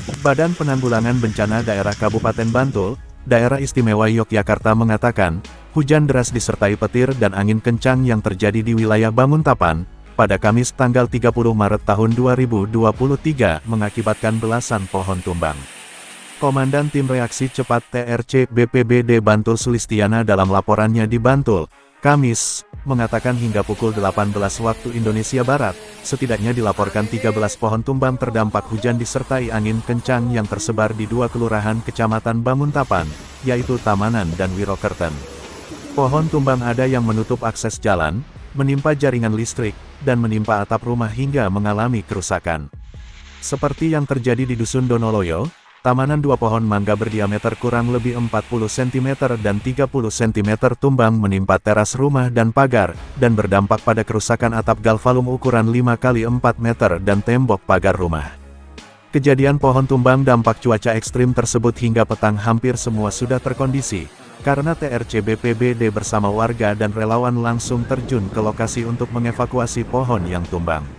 Badan Penanggulangan Bencana Daerah Kabupaten Bantul, Daerah Istimewa Yogyakarta mengatakan, hujan deras disertai petir dan angin kencang yang terjadi di wilayah Banguntapan, pada Kamis tanggal 30 Maret tahun 2023 mengakibatkan belasan pohon tumbang. Komandan Tim Reaksi Cepat TRC BPBD Bantul Sulistiana dalam laporannya di Bantul, Kamis, mengatakan hingga pukul 18 waktu Indonesia Barat, setidaknya dilaporkan 13 pohon tumbang terdampak hujan disertai angin kencang yang tersebar di 2 kelurahan Kecamatan Banguntapan, yaitu Tamanan dan Wirokerten. Pohon tumbang ada yang menutup akses jalan, menimpa jaringan listrik, dan menimpa atap rumah hingga mengalami kerusakan. Seperti yang terjadi di Dusun Donoloyo, Tamanan 2 pohon mangga berdiameter kurang lebih 40 cm dan 30 cm tumbang menimpa teras rumah dan pagar, dan berdampak pada kerusakan atap galvalum ukuran 5 x 4 meter dan tembok pagar rumah. Kejadian pohon tumbang dampak cuaca ekstrim tersebut hingga petang hampir semua sudah terkondisi, karena TRC BPBD bersama warga dan relawan langsung terjun ke lokasi untuk mengevakuasi pohon yang tumbang.